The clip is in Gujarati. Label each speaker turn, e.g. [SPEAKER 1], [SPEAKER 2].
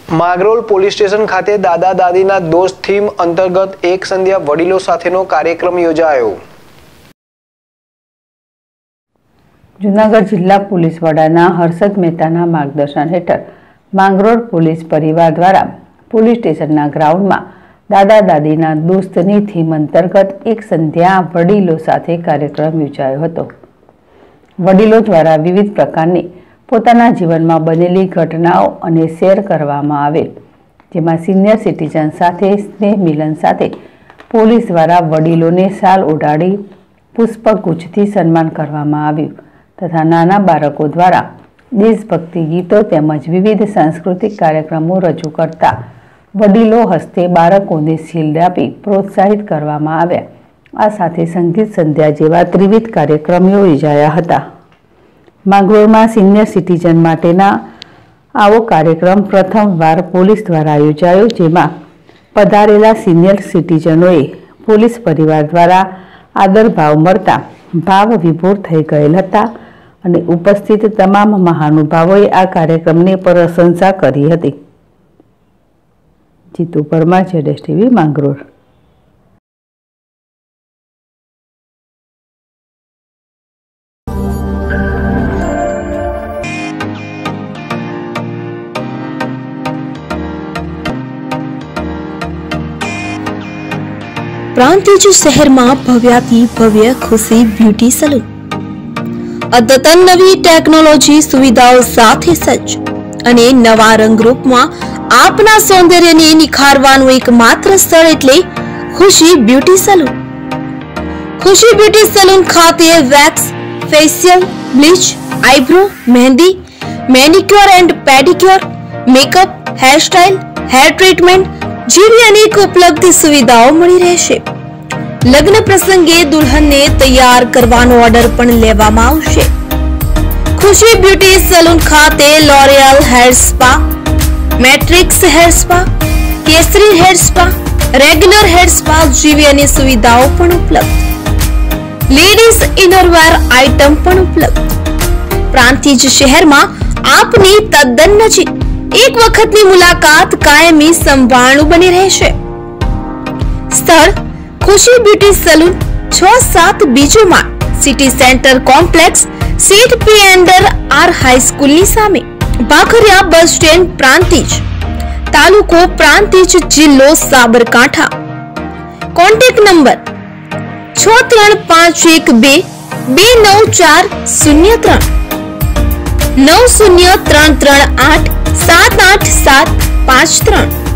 [SPEAKER 1] માંગરોળ પોલીસ સ્ટેશન ખાતે દાદા દાદીના દોસ્ત થીમ અંતર્ગત એક સંધ્યા વડીલો સાથેનો કાર્યક્રમ યોજાયો।
[SPEAKER 2] જૂનાગઢ જિલ્લા પોલીસ વડાના હર્ષદ મહેતાના માર્ગદર્શન હેઠળ માંગરોળ પોલીસ પરિવાર દ્વારા પોલીસ સ્ટેશનના ગ્રાઉન્ડમાં દાદા દાદીના દોસ્તની થીમ અંતર્ગત એક સંધ્યા વડીલો સાથે કાર્યક્રમ યોજાયો હતો। વડીલો દ્વારા વિવિધ પ્રકારની પોતાના જીવનમાં બનેલી ઘટનાઓ અને શેર કરવામાં આવે, જેમાં સિનિયર સિટીઝન સાથે સ્નેહ મિલન સાથે પોલીસ દ્વારા વડીલોને શાલ ઓઢાડી પુષ્પગુચ્છથી સન્માન કરવામાં આવ્યું તથા નાના બાળકો દ્વારા દેશભક્તિ ગીતો તેમજ વિવિધ સાંસ્કૃતિક કાર્યક્રમો રજૂ કરતા વડીલો હસ્તે બાળકોને શિલ્ડ આપી પ્રોત્સાહિત કરવામાં આવ્યા। આ સાથે સંગીત સંધ્યા જેવા ત્રિવિધ કાર્યક્રમો યોજાયા હતા। માંગરોળમાં સિનિયર સિટીઝન માટેના આવો કાર્યક્રમ પ્રથમવાર પોલીસ દ્વારા યોજાયો, જેમાં પધારેલા સિનિયર સિટીઝનોએ પોલીસ પરિવાર દ્વારા આદરભાવ મળતા ભાવ વિભોર થઈ ગયેલ હતા અને ઉપસ્થિત તમામ મહાનુભાવોએ આ કાર્યક્રમની પ્રશંસા કરી હતી। જીતુ પરમાર, ZSTV માંગરોળ।
[SPEAKER 3] પ્રાંતિજ શહેરમાં ભવ્યાથી ભવ્ય ખુશી બ્યુટી સલૂન અદ્યતન નવી ટેકનોલોજી સુવિધાઓ સાથે સજ્જ અને નવા રંગરૂપમાં આપના સૌંદર્યને નિખારવાનું એકમાત્ર સ્થળ એટલે Khushi beauty salon. Khushi beauty salon ખાતે wax, facial, bleach, eyebrow, mehndi, manicure and pedicure, makeup, hairstyle, hair treatment જેવી અનેક ઉપલબ્ધ સુવિધાઓ મળી રહેશે। લગ્ન પ્રસંગે દુલ્હનને તૈયાર કરવાનો ઓર્ડર પણ લેવામાં આવશે। ખુશી બ્યુટી સલૂન ખાતે L'Oreal hair spa, Matrix hair spa, કેસરી hair spa, regular hair spa જેવી અનેક સુવિધાઓ પણ ઉપલબ્ધ। લેડીઝ ઇનરવેર આઇટમ પણ ઉપલબ્ધ। પ્રાંતિજ શહેરમાં આપની તદ્દન નજીક એક વખતની મુલાકાત કાયમી સંભાળનું બની રહેશે। સ્થળ ખુશી બ્યુટી સલૂન 6-7 બીજો માળ, સિટી સેન્ટર કોમ્પ્લેક્સ, સીટ પી અંડર આર હાઈસ્કૂલની સામે, ભાખરિયા બસ સ્ટેન્ડ, પ્રાંતિજ, તાલુકો પ્રાંતિજ, જિલ્લો સાબરકાંઠા। Contact number 6351229403 9033387873।